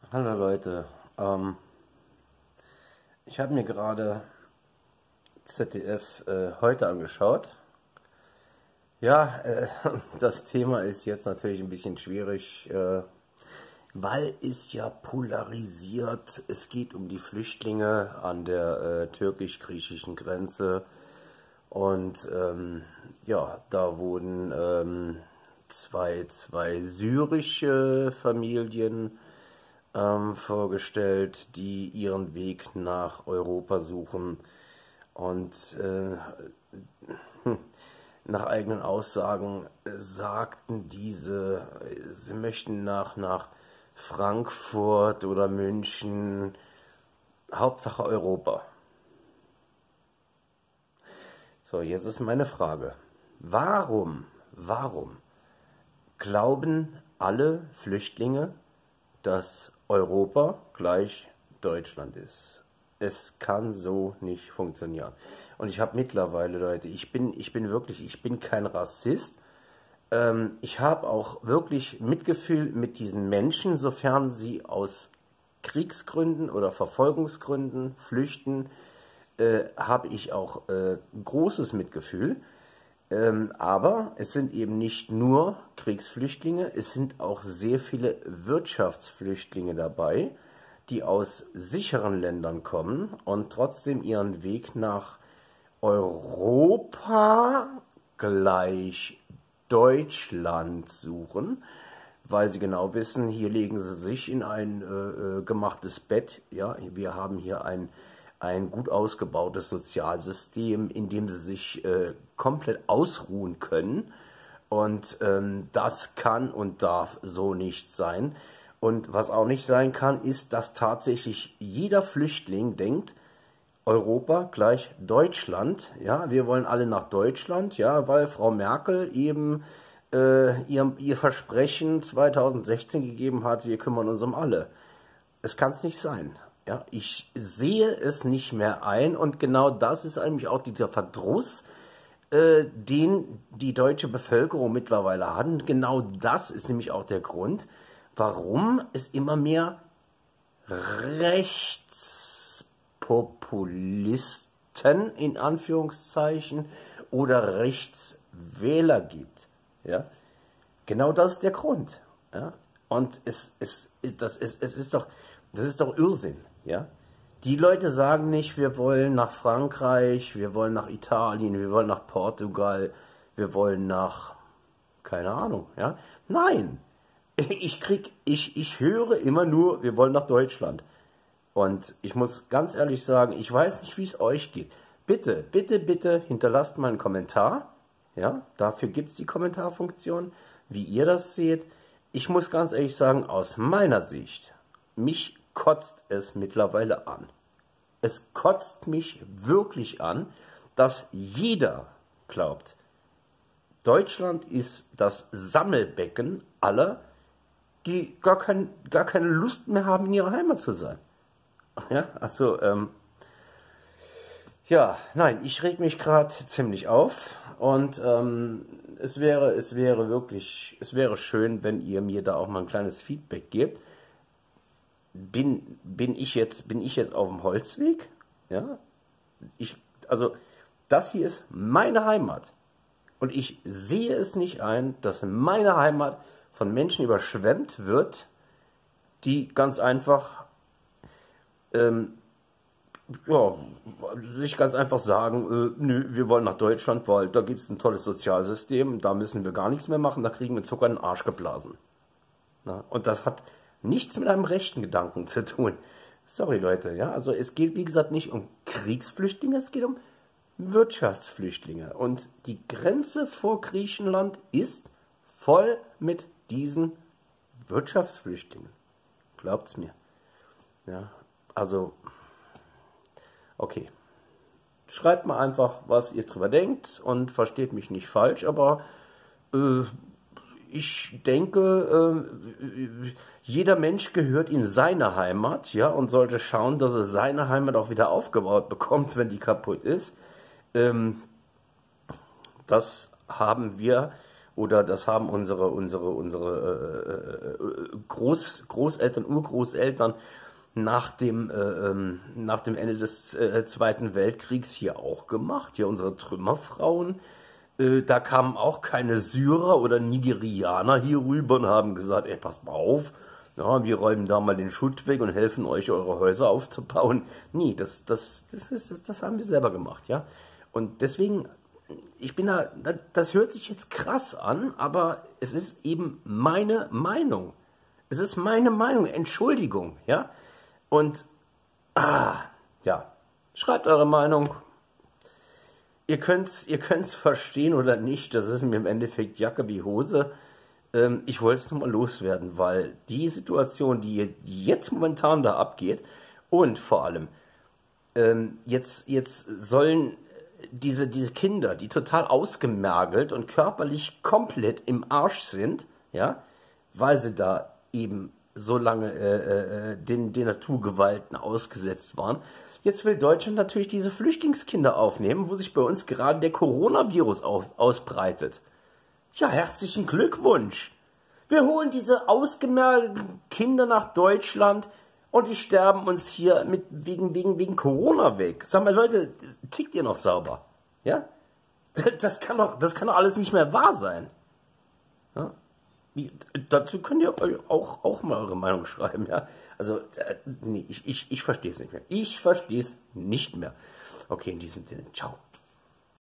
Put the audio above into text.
Hallo Leute, ich habe mir gerade ZDF heute angeschaut. Ja, das Thema ist jetzt natürlich ein bisschen schwierig, weil es ja polarisiert. Es geht um die Flüchtlinge an der türkisch-griechischen Grenze und ja, da wurden zwei syrische Familien vorgestellt, die ihren Weg nach Europa suchen und nach eigenen Aussagen sagten diese, sie möchten nach Frankfurt oder München, Hauptsache Europa. So, jetzt ist meine Frage. Warum glauben alle Flüchtlinge, dass Europa gleich Deutschland ist? Es kann so nicht funktionieren. Und ich habe mittlerweile, Leute, ich bin kein Rassist. Ich habe auch wirklich Mitgefühl mit diesen Menschen, sofern sie aus Kriegsgründen oder Verfolgungsgründen flüchten, habe ich auch großes Mitgefühl. Aber es sind eben nicht nur Kriegsflüchtlinge, es sind auch sehr viele Wirtschaftsflüchtlinge dabei, die aus sicheren Ländern kommen und trotzdem ihren Weg nach Europa gleich Deutschland suchen, weil sie genau wissen, hier legen sie sich in ein gemachtes Bett. Ja, wir haben hier ein gut ausgebautes Sozialsystem, in dem sie sich komplett ausruhen können. Und das kann und darf so nicht sein. Und was auch nicht sein kann, ist, dass tatsächlich jeder Flüchtling denkt, Europa gleich Deutschland. Ja, wir wollen alle nach Deutschland, ja, weil Frau Merkel eben ihr Versprechen 2016 gegeben hat, wir kümmern uns um alle. Es kann es nicht sein. Ja, ich sehe es nicht mehr ein und genau das ist eigentlich auch dieser Verdruss, den die deutsche Bevölkerung mittlerweile hat. Und genau das ist nämlich auch der Grund, warum es immer mehr Rechtspopulisten in Anführungszeichen oder Rechtswähler gibt. Ja? Genau das ist der Grund. Ja? Und das ist doch Irrsinn. Ja? Die Leute sagen nicht, wir wollen nach Frankreich, wir wollen nach Italien, wir wollen nach Portugal, wir wollen nach, keine Ahnung, ja? Nein, ich höre immer nur, wir wollen nach Deutschland. Und ich muss ganz ehrlich sagen, ich weiß nicht, wie es euch geht. Bitte, bitte, bitte hinterlasst mal einen Kommentar. Ja, dafür gibt es die Kommentarfunktion, wie ihr das seht. Ich muss ganz ehrlich sagen, aus meiner Sicht, mich kotzt es mittlerweile an. Es kotzt mich wirklich an, dass jeder glaubt, Deutschland ist das Sammelbecken aller, die gar keine Lust mehr haben, in ihrer Heimat zu sein. Ja, also, ja, nein, ich reg mich gerade ziemlich auf und es wäre schön, wenn ihr mir da auch mal ein kleines Feedback gebt. Bin ich jetzt auf dem Holzweg? Ja? Also, das hier ist meine Heimat. Und ich sehe es nicht ein, dass meine Heimat von Menschen überschwemmt wird, die ganz einfach, ja, sich ganz einfach sagen, nö, wir wollen nach Deutschland, weil da gibt es ein tolles Sozialsystem, da müssen wir gar nichts mehr machen, da kriegen wir Zucker in den Arsch geblasen. Na? Und das hat nichts mit einem rechten Gedanken zu tun. Sorry Leute, ja, also es geht wie gesagt nicht um Kriegsflüchtlinge, es geht um Wirtschaftsflüchtlinge. Und die Grenze vor Griechenland ist voll mit diesen Wirtschaftsflüchtlingen. Glaubt's mir. Ja, also, okay. Schreibt mal einfach, was ihr drüber denkt und versteht mich nicht falsch, aber ich denke, jeder Mensch gehört in seine Heimat, ja, und sollte schauen, dass er seine Heimat auch wieder aufgebaut bekommt, wenn die kaputt ist. Das haben wir oder das haben Großeltern, Urgroßeltern nach dem Ende des Zweiten Weltkriegs hier auch gemacht. Hier unsere Trümmerfrauen, da kamen auch keine Syrer oder Nigerianer hier rüber und haben gesagt, ey, passt mal auf, ja, wir räumen da mal den Schutt weg und helfen euch, eure Häuser aufzubauen. Nee, das haben wir selber gemacht, ja. Und deswegen, das hört sich jetzt krass an, aber es ist eben meine Meinung. Es ist meine Meinung, Entschuldigung, ja. Und, ja, schreibt eure Meinung. Ihr könnt's verstehen oder nicht, das ist mir im Endeffekt Jacke wie Hose. Ich wollte es nur mal loswerden, weil die Situation, die jetzt momentan da abgeht, und vor allem, jetzt sollen diese Kinder, die total ausgemergelt und körperlich komplett im Arsch sind, ja, weil sie da eben so lange den Naturgewalten ausgesetzt waren. Jetzt will Deutschland natürlich diese Flüchtlingskinder aufnehmen, wo sich bei uns gerade der Coronavirus ausbreitet. Ja, herzlichen Glückwunsch. Wir holen diese ausgemergelten Kinder nach Deutschland und die sterben uns hier wegen Corona weg. Sag mal, Leute, tickt ihr noch sauber? Ja? Das kann doch alles nicht mehr wahr sein. Ja? Dazu könnt ihr euch auch mal eure Meinung schreiben, ja. Also, nee, ich verstehe es nicht mehr. Ich verstehe es nicht mehr. Okay, in diesem Sinne, ciao.